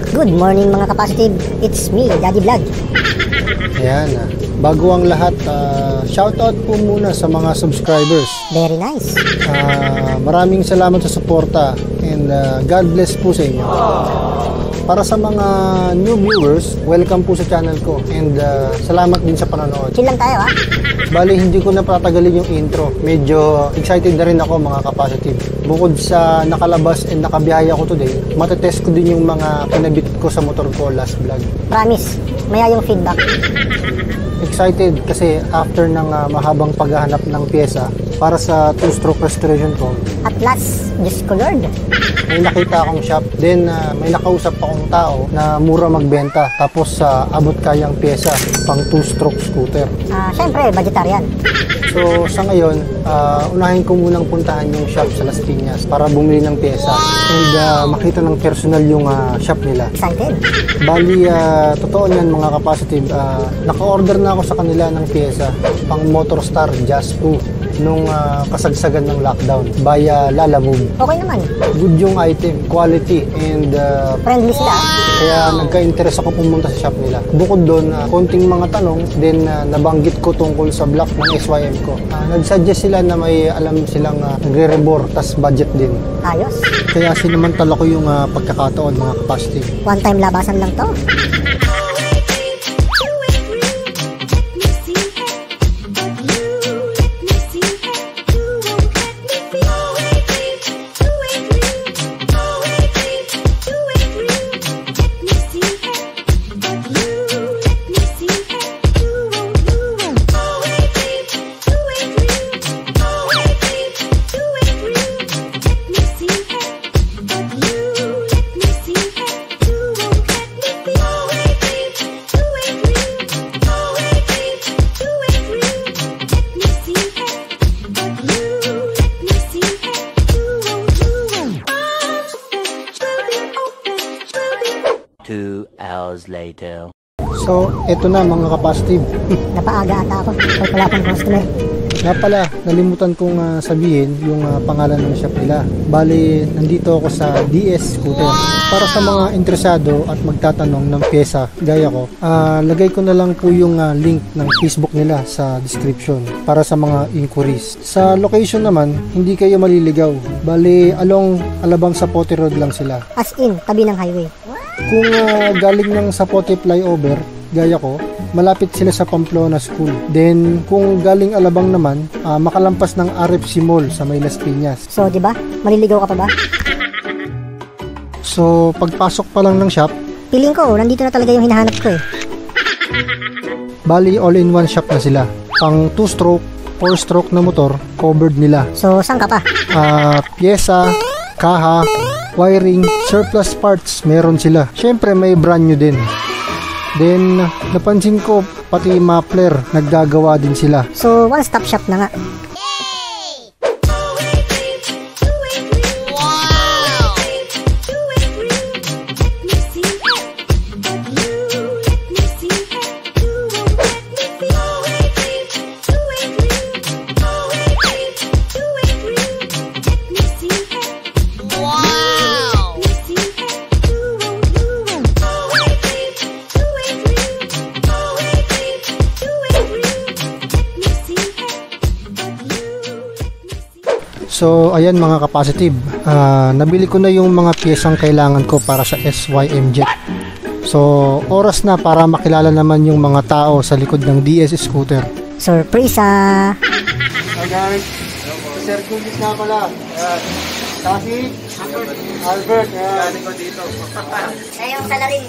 Good morning mga kapositive, it's me, Daddy Vlog. Ayan, bago ang lahat, shoutout po muna sa mga subscribers. Very nice. Maraming salamat sa suporta and God bless po sa inyo. Para sa mga new viewers, welcome po sa channel ko and salamat din sa panonood. Chill lang tayo ha. Bali, hindi ko na patagalin yung intro. Medyo excited na rin ako mga kapositive. Bukod sa nakalabas and nakabiyaya ko today, matetest ko din yung mga kinabit ko sa motor ko last vlog. Promise, maya yung feedback. Excited kasi after ng mahabang paghahanap ng pyesa para sa two-stroke restoration ko. At last, Diyos ko Lord. May nakita akong shop, then may nakausap akong tao na mura magbenta tapos abot kayang pyesa pang two-stroke scooter. Siyempre, vegetarian. So sa ngayon, unahin ko munang puntahan yung shop sa Las Piñas para bumili ng pyesa and makita ng personal yung shop nila. Excited. Bali, totoo niyan mga kapositive, naka-order na ako sa kanila ng pyesa pang Motorstar Jazz 2 nung kasagsagan ng lockdown via Lalamove. Okay naman. Good yung item, quality, and Friendly sila. kaya nagka-interest ako pumunta sa shop nila. Bukod doon, konting mga tanong, then nabanggit ko tungkol sa block ng SYM ko. Nag-suggest sila na may alam silang nagre-rebore, tas budget din. Ayos. Kaya sinamantala ko yung pagkakataon mga kapositive. One time labasan lang to. Later. So, eto na mga kapositive. Napaaga ata ako. Wala pang customer. Nga pala, nalimutan kong sabihin yung pangalan ng shop nila. Bali, nandito ako sa DS Scooter. Para sa mga interesado at magtatanong ng pyesa, gaya ko, lagay ko na lang po yung link ng Facebook nila sa description para sa mga inquiries. Sa location naman, hindi kayo maliligaw. Bali, along Alabang Zapote Road lang sila. As in, tabi ng highway. Kung galing ng Zapote flyover, gaya ko, malapit sila sa Pamplona School. Then, kung galing Alabang naman, makalampas ng RFC Mall sa may Las Piñas. So, di ba? Maliligaw ka pa ba? So, pagpasok pa lang ng shop, Feeling ko, nandito na talaga yung hinahanap ko eh. bali all-in-one shop na sila. Pang 2-stroke, 4-stroke na motor, covered nila. So, saan ka pa? Pyesa, kaha, wiring, surplus parts, meron sila. Syempre, may brand new din. Then, napansin ko, pati muffler, naggagawa din sila. So, one-stop shop na nga. So, ayan mga kapositive, nabili ko na yung mga piyesang kailangan ko para sa SYM Jet. So, oras na para makilala naman yung mga tao sa likod ng DS Scooter. Surprise! Hi guys, Sir Kulis nga pala. Kasi, Albert, galing ko dito. Yung salarin.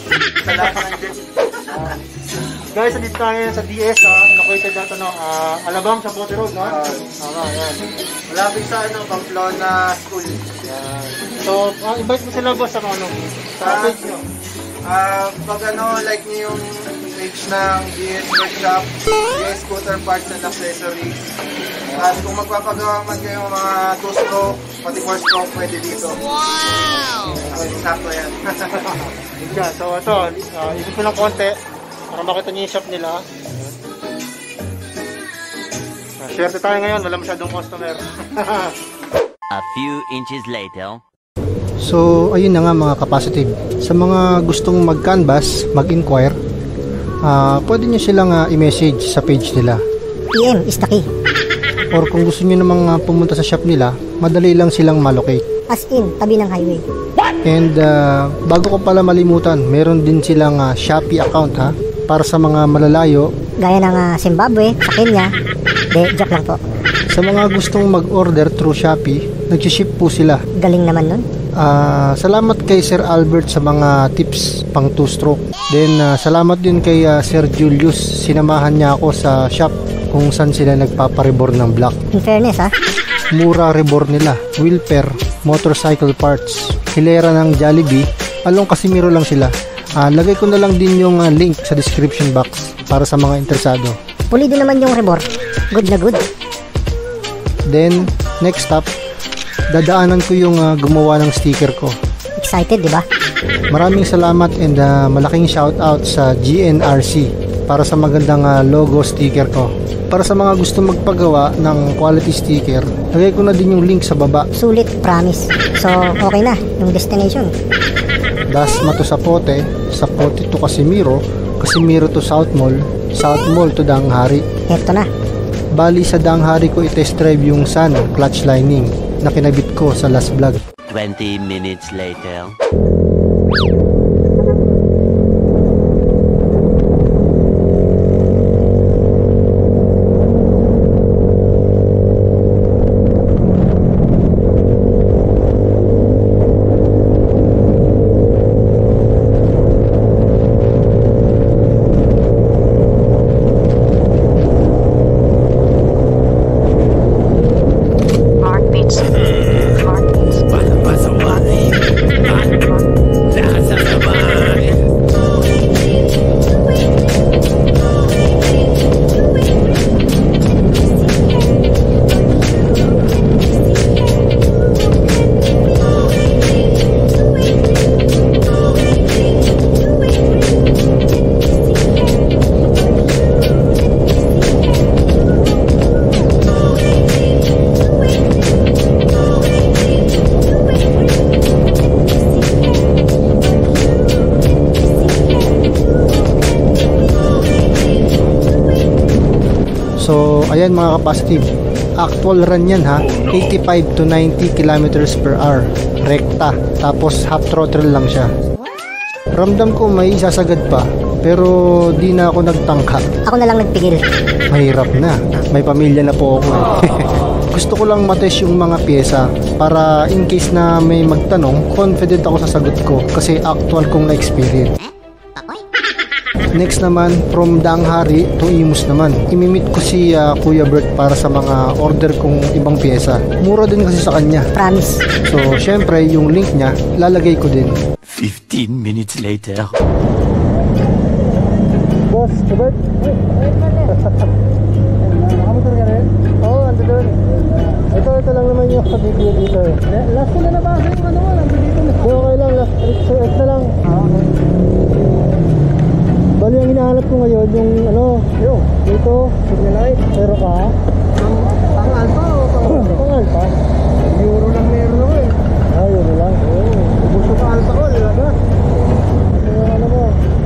Guys, nandito tayo sa DS, located natin Alabang Zapote Road, no? Tama, yan. Malapit sa Pamplona School. Yan. So, invite mo sila boss sa page nyo. Pag like niyo yung page ng DS Workshop, DS Scooter Parts and Accessories. At kung magpapagawa man kayo mga 2-stroke, pati 4-stroke, pwede dito. Wow! Sakto yan. So, ito, ikot ko lang konti para makita niyo yung shop nila. Swerte tayo ngayon, wala masyadong customer. A few inches later. So ayun na nga mga capacitive. Sa mga gustong mag-canvas, mag-inquire, pwede nyo silang i-message sa page nila. PM is the key. Or kung gusto nyo namang pumunta sa shop nila, madali lang silang malocate. As in, tabi ng highway. And bago ko pala malimutan, meron din silang Shopee account ha, para sa mga malalayo. Gaya ng Zimbabwe, sa Kenya. Joke lang po. Sa mga gustong mag-order through Shopee, nag-ship po sila. Galing naman nun. Salamat kay Sir Albert sa mga tips pang 2-stroke. Then salamat din kay Sir Julius, sinamahan niya ako sa shop kung saan sila nagpaparebor ng block. In fairness Mura rebor nila, wheel pair, motorcycle parts, hilera ng Jollibee, along Casimiro lang sila. Lagay ko na lang din yung link sa description box para sa mga interesado. Pulido naman yung rebor. Good na good. Then next stop, dadaanan ko yung gumawa ng sticker ko. Excited, di ba? Maraming salamat and malaking shout out sa GNRC para sa magandang logo sticker ko. Para sa mga gusto magpagawa ng quality sticker, lagay ko na din yung link sa baba. Sulit, promise. So, okay na yung destination. Dasma to Sapote, Sapote to Casimiro, Casimiro to South Mall, South Mall to Danghari. Eto na. Bali sa Danghari ko i-test drive yung Sun clutch lining na kinabit ko sa last vlog. 20 minutes later. So ayan mga kapasitive, actual run yan ha, 85 to 90 kilometers per hour, rekta, tapos half throttle lang siya. Ramdam ko may sasagad pa, pero di na ako nagtangka. Ako na lang nagpigil. Mahirap na, may pamilya na po ako Gusto ko lang matest yung mga pyesa para in case na may magtanong, confident ako sa sagot ko kasi actual kong na-experience. Next naman, from Danghari to Imus naman. Imimit ko si Kuya Bert para sa mga order kong ibang pyesa. Mura din kasi sa kanya. Promise. So, syempre, yung link niya, lalagay ko din. 15 minutes later. Boss, Bert? Nakamotor ka rin? Oo, ando doon. Ito lang naman yung video dito. Last ko na nabasa yung ano, nandito na. Okay lang, last extra lang. Bali ang hinahanap ko ngayon yung dito, signal light. Pero ka? Pang alpha o pang alpha? Euro lang meron ako euro lang? Oo. Gusto ka alpha ko, talaga? Ito yung ano mo.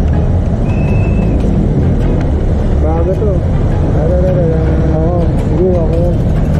Bago to. Oo, hindi ako yun.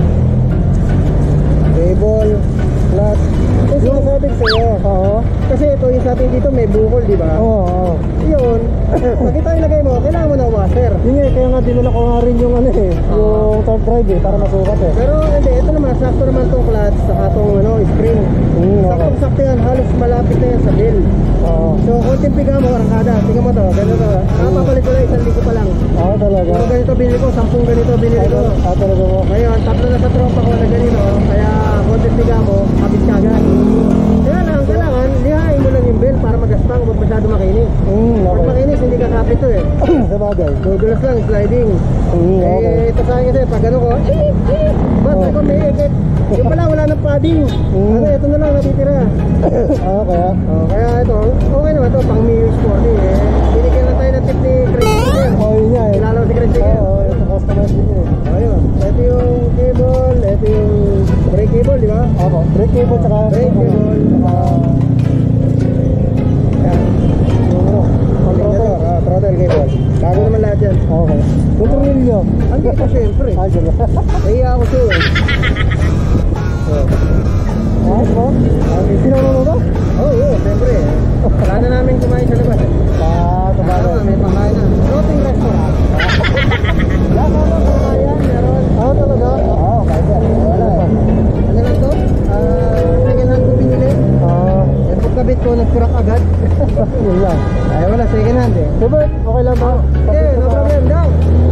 Cable, flat. Yung sabi sa'yo. Oo. Kasi ito yung sa atin dito may bukol, di ba? Oo. Yun, nakita yung lagay mo, kailangan mo na washer. Yun kaya nga dinala ko nga rin yung yung top drive para masukat Pero hindi, ito naman, sakto naman tong clutch, saka tong spring. Sakto yan, halos malapit na yan sa bill. So, konting piga mo, arangkada, tingnan mo to, ganito. Papalit ko lang, 1 ligo pa lang. Talaga? Pero ganito binili ko, 10 ganito binili ko. Talaga mo? Ngayon, 3 na sa tropa ko na ganito, kaya konting piga mo, kapit ka agad. Kaya lang, kailangan, lihain mo lang yung bill para magastang, huwag masyado makinis. Pag makinis, hindi kakapit to Sa bagay. Dudulas lang, sliding. Ito sa akin kasi, pag ano ko, ba't ako may ikit. Yung pala, wala ng padding. Ito na lang natitira. Kaya ito, okay naman ito, pang Mio Sporting Binigyan na tayo ng tip ni Chris Tiger. Yun nga Kilala ko si Chris Tiger. Ito customer din Ayun, ito yung cable, ito yung brake cable, di ba? Brake cable, tsaka brake cable, Ito syempre. Ah, gano'n. Kaya ako sa'yo. Ayos mo? Sinama mo ba? Oo, syempre. Wala na namin kumain sa labas. Sabagay. May pakain na. Floating restaurant. Wala ka ba kumain? Meron. Talaga? Oo, kahit yan. Wala eh. Ano lang to? Second hand ko binili. Yung pagkabit ko, nagkurak agad. Yun lang. Ay, wala. Second hand eh. Robert, okay lang ba? Okay, no problem. Down.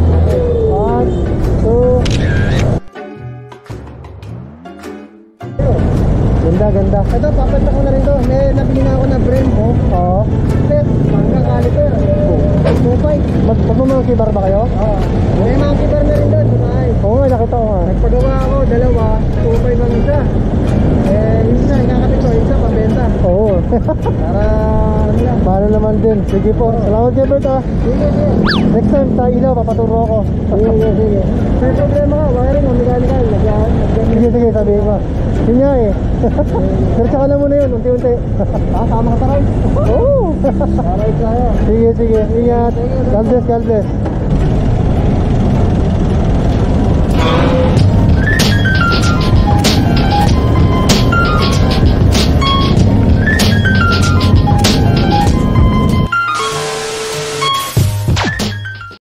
1, 2. Ganda. Ito, papalta ko na rin to. May nabili na ako na Brembo. Oo. Set, hanggang caliper. 2.5. Magmamangki bar ba kayo? Oo. May mga kibar na rin doon. Sumakay. Oo nga, nakita ko nga. Nagpagawa ako, dalawa. 2.5 ang isa. Yung isa, ikakapit ko. Yung isa, pambenta. Oo. Para, ano lang. Paano naman din. Sige po. Salamat kay Bert ah. Sige. Next time sa ilaw, papaturo ako. Sige. May problema ka, wiring o mechanical. Sige, sabihin mo. Yun nga eh. Search ka na muna yun, unti-unti. Sama ka sa ride? Oo. Ride tayo. Sige. Ingat. God bless.